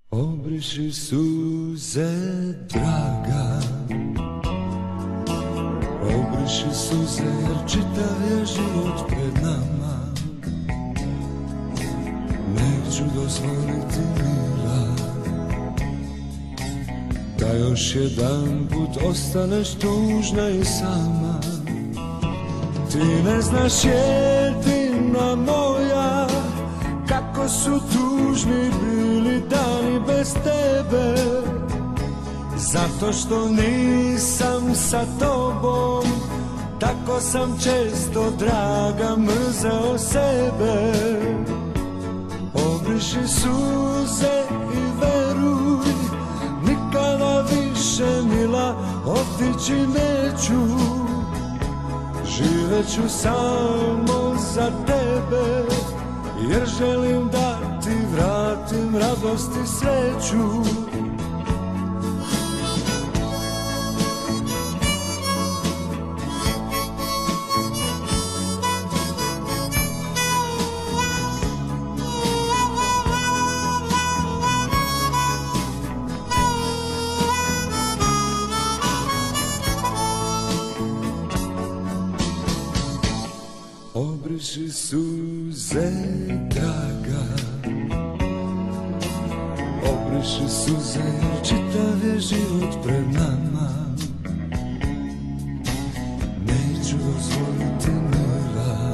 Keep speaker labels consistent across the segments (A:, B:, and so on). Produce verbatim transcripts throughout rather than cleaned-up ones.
A: Obriši suze, draga, obriši suze, jer čitav je život pred nama. Neću dozvoliti, mila, da još jedan put ostaneš tužna i sama. Ti ne znaš, jedina moja, kako su tužni bili dani bez tebe. Zato što nisam sa tobom, tako sam često, draga, mrzeo sebe. Obriši suze i veruj, nikada više, mila, otići neću. Živeću samo za tebe, jer želim da ti vratim radost i sreću. Obriši suze, draga, obriši suze, jer čitav je život pred nama. Neću dozvoliti, mila,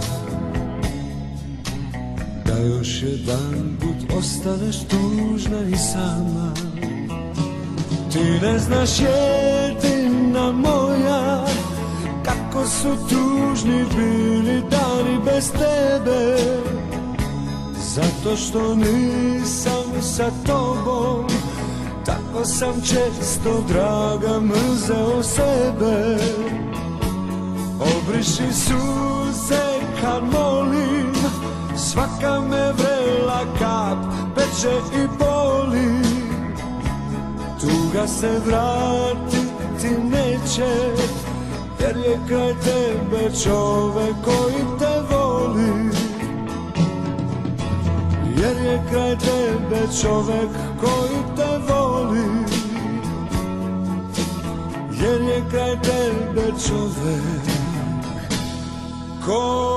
A: da još jedan put ostaneš tužna i sama. Ti ne znaš, jedina moja, kako su tužni bili dani bez tebe. Zato što nisam sa tobom, tako sam često, draga, mrzeo sebe. Obriši suze kad molim, svaka me vrela kap peče i boli. Tuga se vratiti neće, jer je kraj tebe čovek koji te voli. Jer je kraj tebe čovek koji te voli. Jer je kraj tebe čovek koji